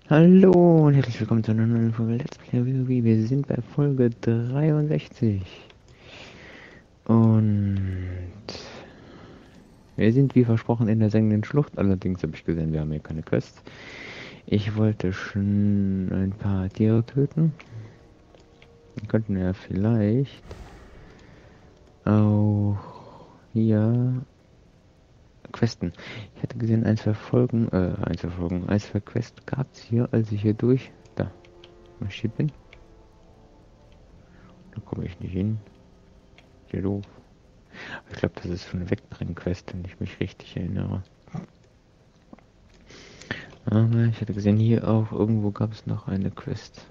Hallo und herzlich willkommen zu einer neuen Folge Let's Play WoW. Wir sind bei Folge 63. Und wir sind wie versprochen in der sengenden Schlucht. Allerdings habe ich gesehen, wir haben hier keine Quests. Ich wollte schon ein paar Tiere töten. Wir könnten ja vielleicht auch hier Questen. Ich hatte gesehen, ein, zwei Quests gab es hier, als ich hier marschiert bin. Da komme ich nicht hin. Sehr doof. Ich glaube, das ist so eine Wegbringen-Quest, wenn ich mich richtig erinnere. Aber ich hatte gesehen, hier auch irgendwo gab es noch eine Quest.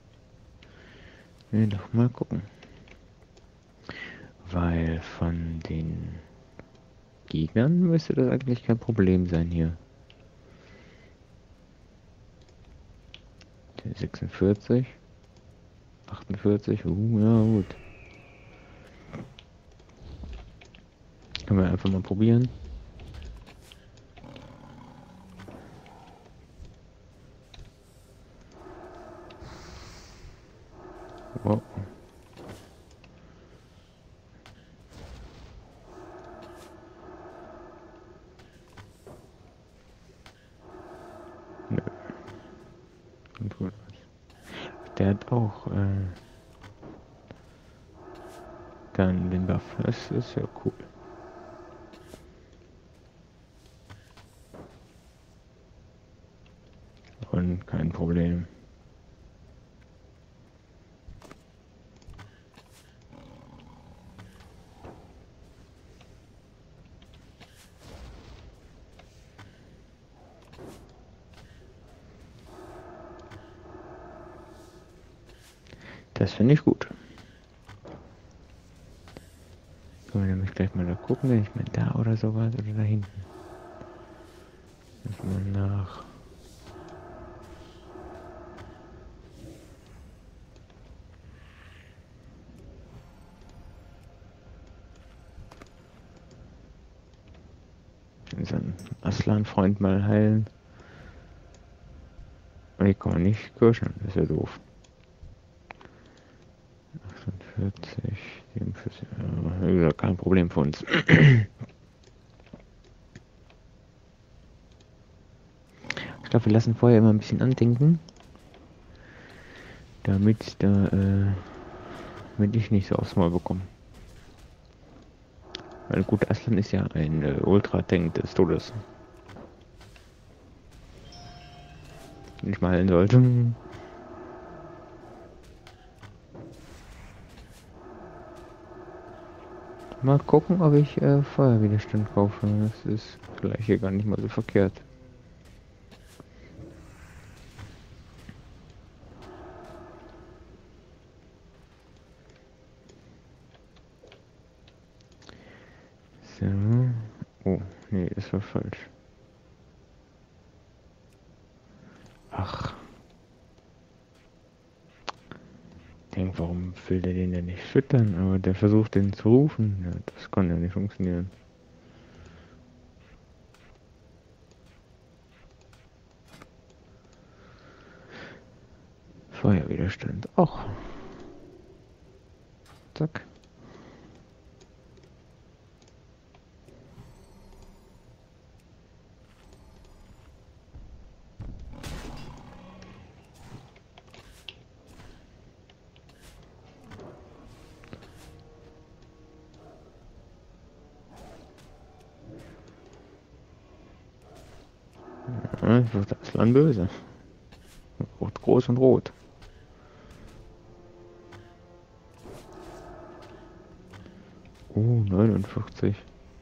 Nee, doch mal gucken. Weil von den Gegnern müsste das eigentlich kein Problem sein hier. Der 46. 48. Ja gut. Können wir einfach mal probieren. Wow. Nö. Und gut. Der hat auch dann den Buff. Das ist ja cool. Und kein Problem. Das finde ich gut. Können wir nämlich gleich mal da gucken, wenn ich mal da oder sowas oder da hinten. Mal nach. Unseren Aslan-Freund mal heilen. Hier kann man nicht kirschen, das ist ja doof. 48, 47, ja, kein Problem für uns. Ich glaube, wir lassen vorher immer ein bisschen andenken, damit damit ich nicht so aufs Maul bekomme. Weil gut, Aslan ist ja ein Ultra-Tank des Todes. Den ich mal heilen sollte. Mal gucken, ob ich Feuerwiderstand kaufe. Das ist vielleicht hier gar nicht mal so verkehrt. So. Oh, nee, das war falsch. Ach. Ich denke, warum will der den denn nicht füttern? Aber der versucht den zu rufen. Ja, das kann ja nicht funktionieren. Feuerwiderstand. Och. Zack. Ja, jetzt wird das Land böse. Rot, groß und rot. Oh, 49.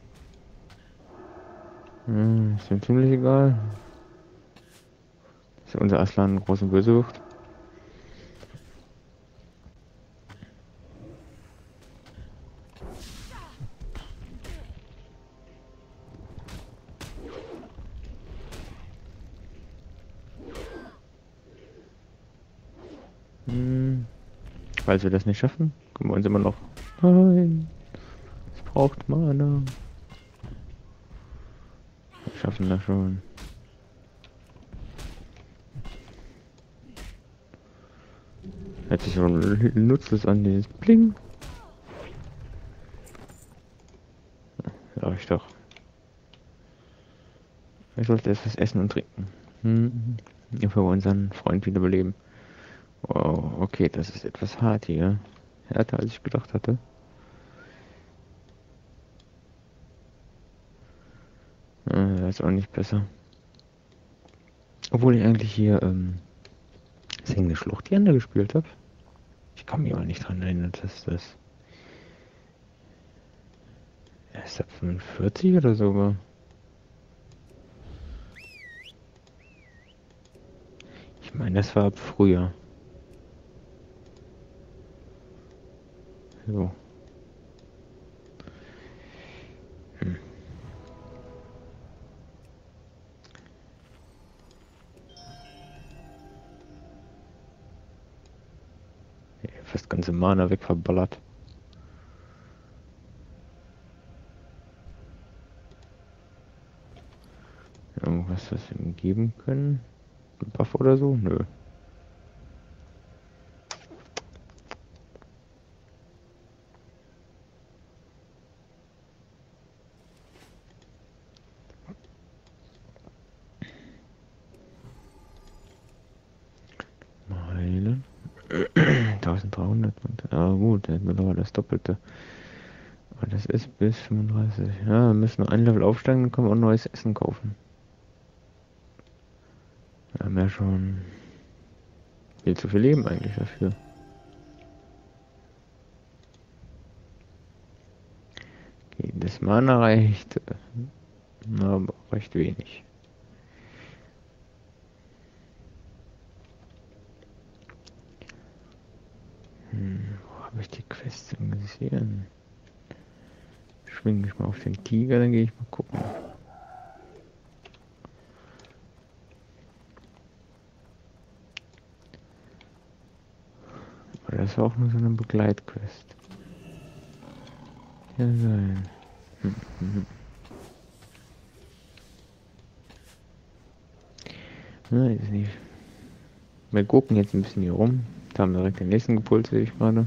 Ist mir ziemlich egal. Ist ja unser Aslan groß und böse wird. Falls wir das nicht schaffen, können wir uns immer noch... Nein, es braucht Mana. Wir schaffen das schon. hört sich schon nutzlos an, dieses Bling. Sag ich doch. Ich sollte etwas essen und trinken. Für unseren Freund wiederbeleben. Wow, okay, das ist etwas hart hier. Härter als ich gedacht hatte. Das ist auch nicht besser. Obwohl ich eigentlich hier Singende Schlucht die Ende gespielt habe. Ich kann mich aber nicht dran erinnern, dass das erst ab 45 oder so war. Ich meine, das war ab früher. So. Fast ganze Mana wegverballert. Irgendwas, was wir ihm geben können? Ein Buff oder so? Nö. Heilen. 1300. Ah gut, der hat mittlerweile das Doppelte. Aber das ist bis 35. Ja, wir müssen nur ein Level aufsteigen, dann können wir auch neues Essen kaufen. Wir haben ja schon viel zu viel Leben eigentlich dafür. Okay, das Mana reicht, aber recht wenig. Wo habe ich die Quest denn gesehen? Schwinge ich mal auf den Tiger, dann gehe ich mal gucken. Aber das war auch nur so eine Begleitquest. Ja, sein. Na, ist nicht. Wir gucken jetzt ein bisschen hier rum. Da haben wir direkt den nächsten gepult, sehe ich gerade.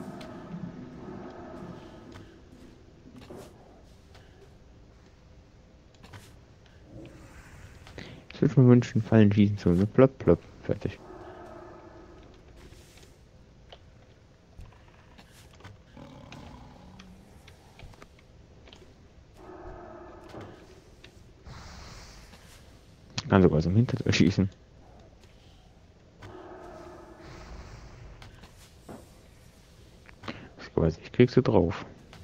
Ich würde mir wünschen, Fallen schießen zu. So plopp, plopp, fertig. Kann sogar so im Hinterteil schießen. Das weiß ich, kriegst du drauf.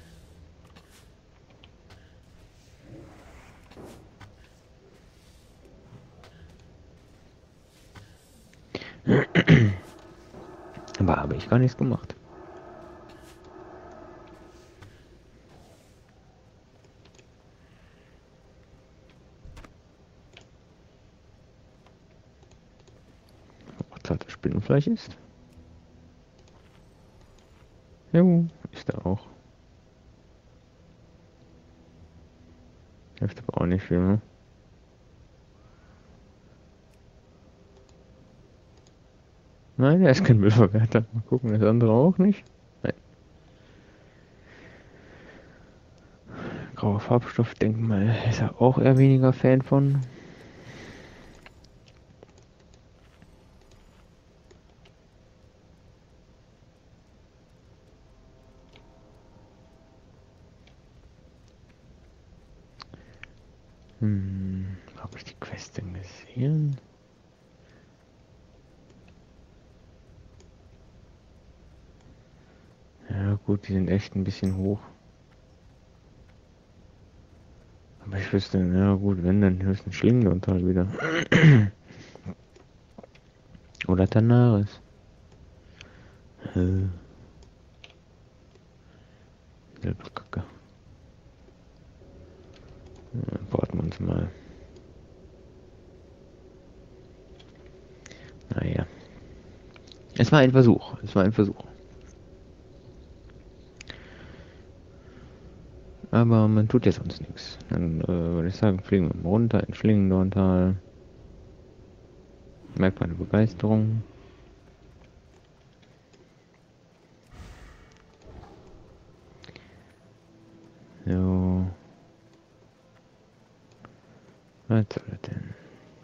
Aber habe ich gar nichts gemacht. Was zartes Spinnenfleisch ist. Jo, ist da auch. Hilft aber auch nicht viel, ne? Nein, der ist kein Müllverwerter. Mal gucken, das andere auch nicht. Nein. Grauer Farbstoff, denk mal, ist er auch eher weniger Fan von. Habe ich die Quest denn gesehen? Ja gut, die sind echt ein bisschen hoch. Aber ich wüsste, ja gut, wenn, dann höchstens Schlingenunterhalt wieder. Oder Tanaris. Selbe Kacke. Warten wir uns mal. Naja. Es war ein Versuch. Es war ein Versuch. Aber man tut ja sonst nichts. Dann würde ich sagen, fliegen wir mal runter in Schlingendorntal. Merkt meine Begeisterung. Was soll das denn?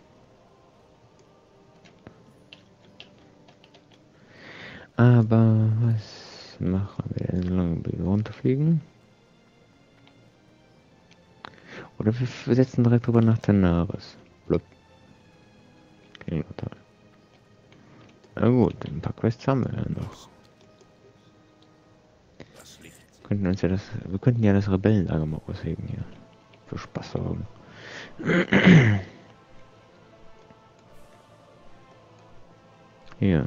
Aber was machen wir denn, solange wir runterfliegen? Oder wir setzen direkt drüber nach Tenaris. Blub. Okay, total. Na gut, ein paar Quests haben wir ja noch. Wir könnten ja das Rebellenlager mal ausheben hier. Für Spaß haben. Hier.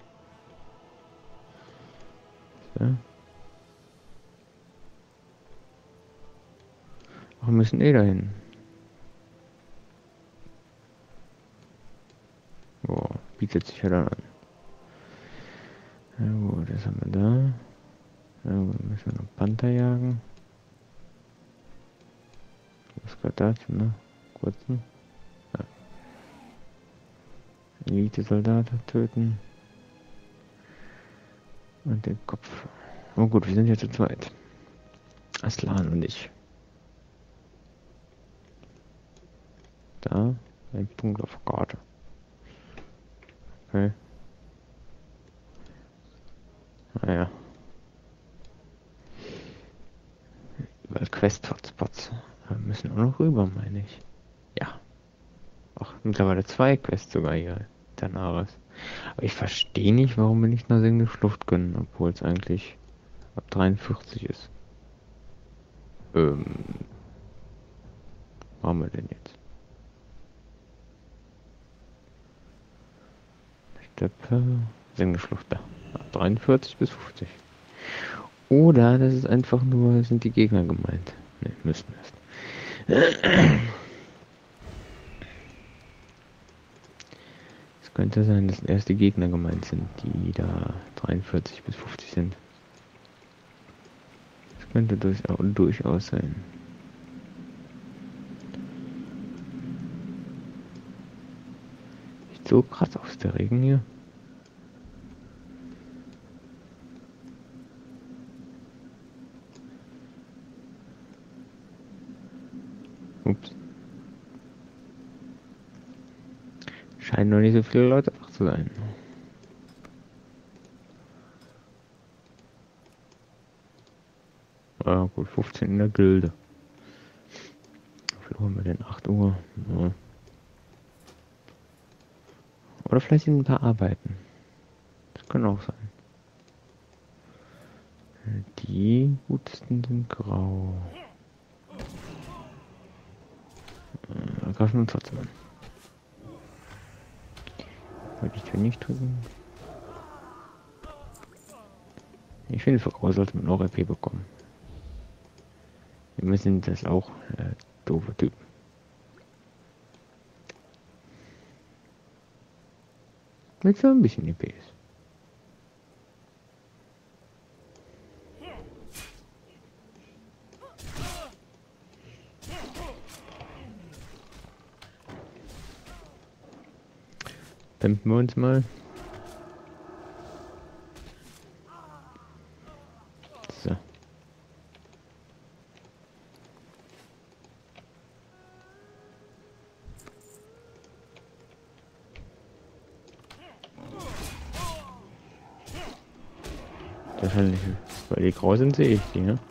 So. Ach, wir müssen eh dahin. Boah, bietet sich ja dann an. Na gut, das haben wir da. Na gut, müssen wir noch Panther jagen. Was gehört dazu, ne? Kurzen. Ja. Elite-Soldaten töten. Und den Kopf. Oh gut, wir sind jetzt zu zweit. Aslan und ich. Da, ein Punkt auf der Karte. Okay. Naja. Überall Quest-Hotspots. Wir müssen auch noch rüber, meine ich. Ja. Ach, mittlerweile 2 Quests sogar hier. Tanaris. Aber ich verstehe nicht, warum wir nicht nach Sengende Schlucht können, obwohl es eigentlich ab 43 ist. Was haben wir denn jetzt? Steppe, Sengende Schlucht da. Ab 43 bis 50. Oder das ist einfach nur, sind die Gegner gemeint. Ne, müssen erst. Es könnte sein, dass erst die Gegner gemeint sind, die da 43 bis 50 sind. Das könnte durchaus sein. Sieht so krass aus, der Regen hier. Ups. Scheinen noch nicht so viele Leute wach zu sein. Ah, gut, 15 in der Gilde. Wie viel holen wir denn? 8 Uhr? Ja. Oder vielleicht sind ein paar Arbeiten. Das kann auch sein. Die gutsten sind grau. Greifen wir uns trotzdem an. Wollte ich hier nicht drücken. Ich finde, für grau sollte man auch RP bekommen. Wir sind das auch doofe Typen. Mit so ein bisschen EPs. Dämpfen wir uns mal. So. Wahrscheinlich, weil die grau sind, sehe ich die, ne?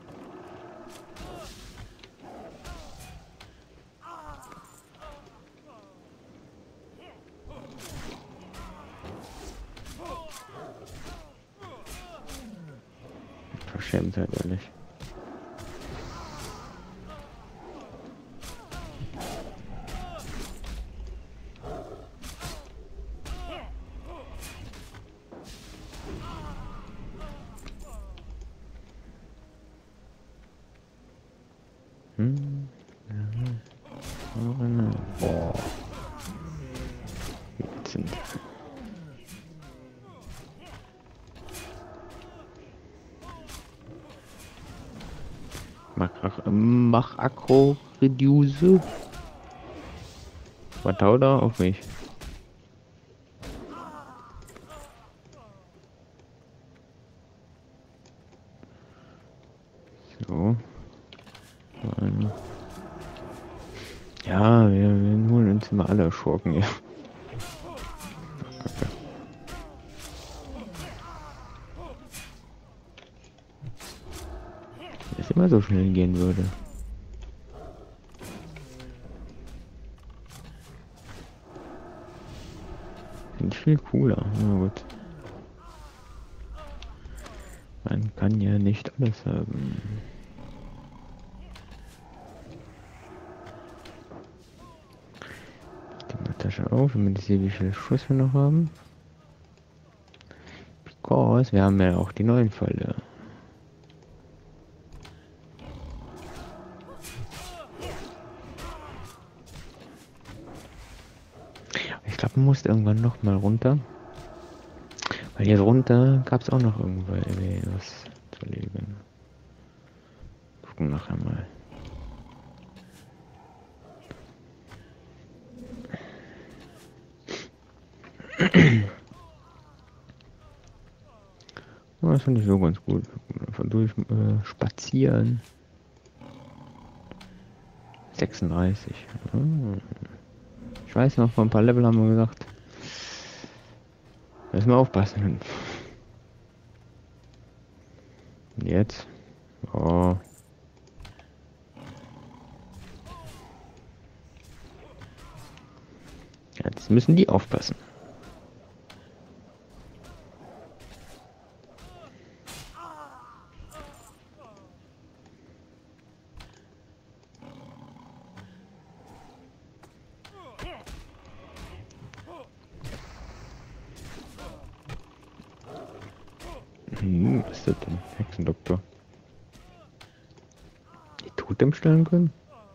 Verschämt halt ehrlich. Boah. Jetzt sind Mach Akro Reduce. Vertau da auf mich. So. Ja, wir sind wir alle Schurken hier. Okay. Wenn es immer so schnell gehen würde. Finde ich viel cooler. Na gut. Man kann ja nicht alles haben. Die Tasche auf, damit ich sehe, wie viele Schuss wir noch haben. Because wir haben ja auch die neuen Pfeile. Ich glaube, man muss irgendwann noch mal runter. Weil hier runter gab es auch noch irgendwo was zu leben. Gucken nachher mal. Ja, das finde ich so ganz gut. Einfach durch spazieren. 36. Ich weiß noch, vor ein paar Level haben wir gesagt. Müssen wir aufpassen. Und jetzt. Oh. Jetzt müssen die aufpassen. Was ist das denn? Hexendoktor. Die Totem stellen können?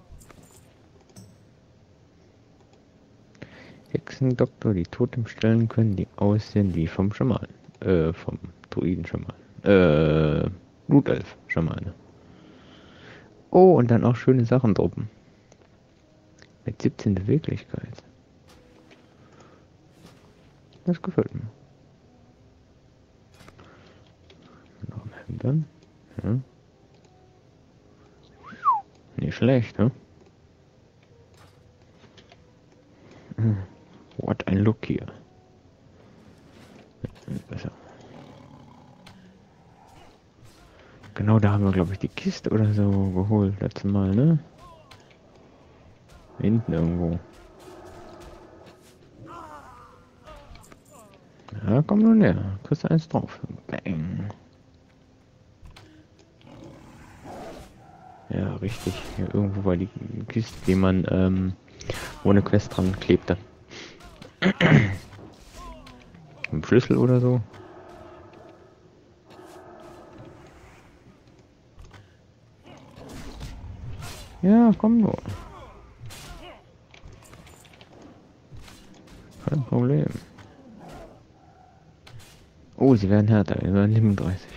Hexendoktor, die Totem stellen können, die aussehen wie vom Schaman. Vom Druiden-Schaman. Blutelf-Schamane. Oh, und dann auch schöne Sachen droppen. Mit 17 Beweglichkeit. Das gefällt mir. Noch ein Hemd dann. Ja. Nicht schlecht, ne? What ein Look hier. Besser. Genau, da haben wir, glaube ich, die Kiste oder so geholt letztes Mal, ne? Hinten irgendwo. Ja, komm nur näher. Kriegst du eins drauf. Bang. Ja, richtig. Hier irgendwo war die Kiste, die man ohne Quest dran klebte. Ein Schlüssel oder so. Ja, komm nur. Kein Problem. Oh, sie werden härter. Wir werden 37.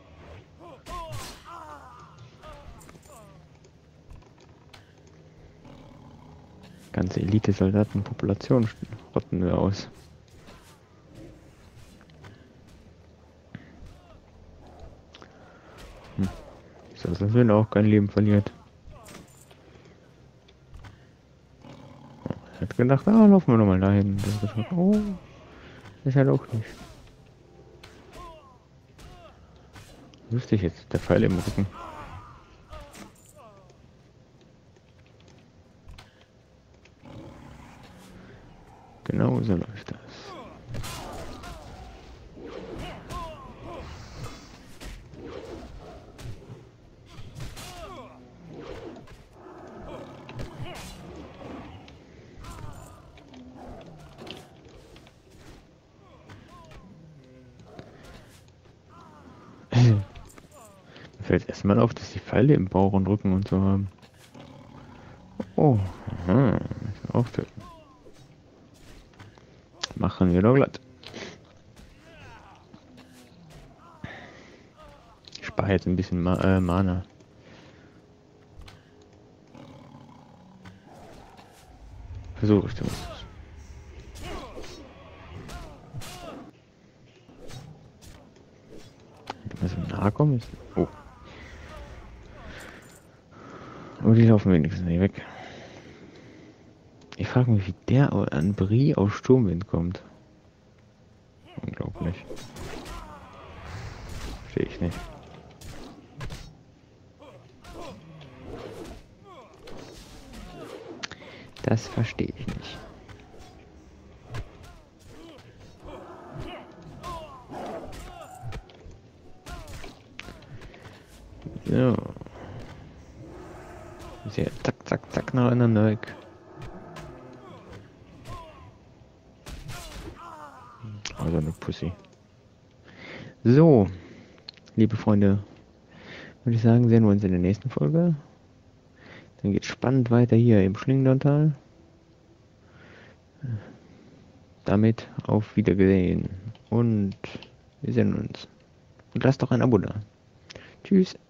Ganze Elite-Soldatenpopulation rotten wir aus. So, dass wir auch kein Leben verliert. Ich hätte gedacht, laufen wir nochmal dahin. Oh, ist halt auch nicht. Wüsste ich jetzt, der Pfeil im Rücken. Genau so läuft das. Mir fällt erstmal auf, dass die Pfeile im Bauch und Rücken und so haben. Oh, aha, müssen wir auch töten. Machen wir doch glatt. Ich spare jetzt ein bisschen Mana. Versuche ich zumindest. Wenn wir so nahe kommen ist. Oh. Oh, die laufen wenigstens nicht weg. Ich frage mich, wie der an Brie aus Sturmwind kommt. Unglaublich. Verstehe ich nicht. Das verstehe ich nicht. So. Ist ja zack, zack, zack nacheinander weg. Also eine Pussy. So, liebe Freunde, würde ich sagen, sehen wir uns in der nächsten Folge. Dann geht spannend weiter hier im Schlingendontal. Damit auf Wiedersehen und wir sehen uns. Und lasst doch ein Abo da. Tschüss.